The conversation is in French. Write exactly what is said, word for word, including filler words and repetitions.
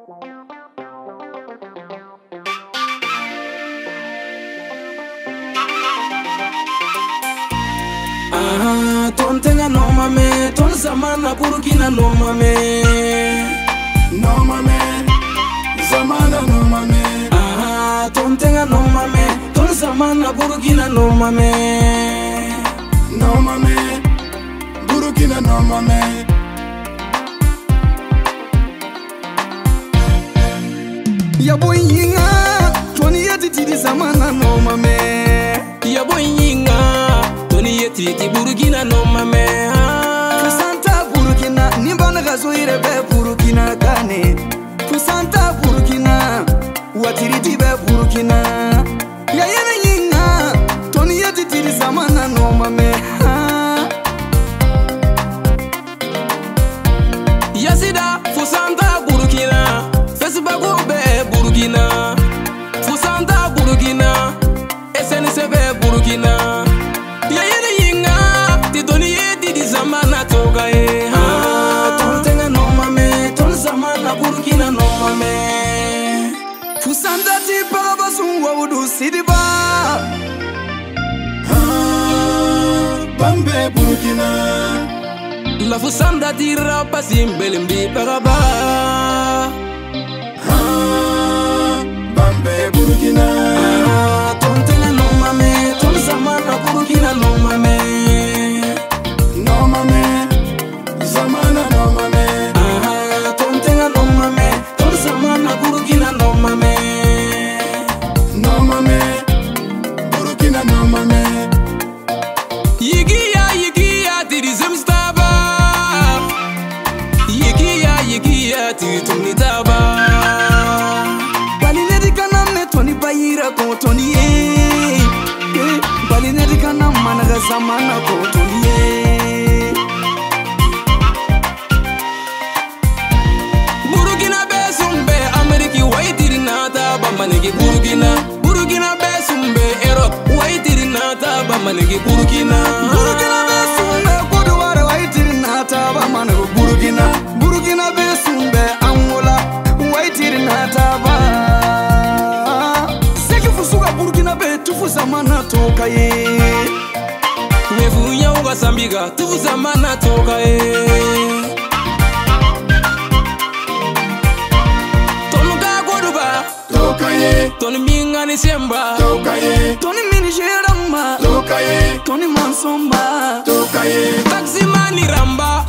Ah, ton tenga no mame, ton zamana Burkina no mame. No mame, zamana no mame. Ah, ton tenga no mame, ton zamana Burkina no mame. No mame, Burkina no mame. Ya boy yinga, toni yeti tidi zamana no mame. Ya boy yinga, toni yeti ti Burkina no mame. Fusanta Burkina, nimbana gazoire be Burkina kane. Fusanta Burkina, watiriti be Burkina. Ya yena yinga, toni yeti tidi zamana no mame. Yasida, Fusanta Burkina, Fesibago be Burkina. Fusanta Burkina, S N C B Burkina. Ya yena yinga, ti toni yeti di zamana toga e. Ah, ton tenga no mame, ton zamana Burkina no mame. Fusanta ti baba sungwa wudu sidiba. Ah, Bambe Burkina. La Fusanta ti rapa simbelimbi paraba. Ah, Bambe Burkina. Ah, ton tenga no mame, ton zamana Burkina no mame. No mame, zamana no mame. Ah, ton tenga no mame, ton zamana Burkina no mame. No mame, Burkina no mame. Yigiya yigiya ti di zemstaba. Yigiya yigiya ti tumni taba. Baline di kanam ne toni bayira ko toni ye. Baline di kanam managa zamana ko toni ye. Burkina be sumbe Ameriki waitiri nata bamanigi Burkina. Burkina be sumbe Europe waitiri nata bamanigi Burkina. Burkina be sumbe Kodowara waitiri nata bamanigi Burkina. Burkina be sumbe Angola waitiri nata ba. Seki fusuga Burkina be tufu zamana toka ye. Wefu nyauga sambiga tufu zamana toka ye. Tokaye, Tony Mingani Semba, Tokaye, Tony Minijerama, Tokaye, Tony Mansomba, Tokaye, Taxi Mani Ramba.